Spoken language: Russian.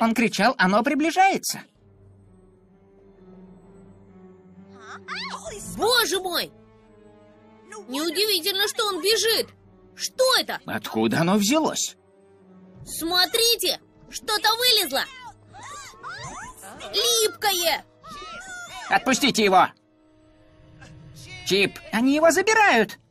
Он кричал, оно приближается. Боже мой! Неудивительно, что он бежит. Что это? Откуда оно взялось? Смотрите! Что-то вылезло! Липкое! Отпустите его! Чип, они его забирают!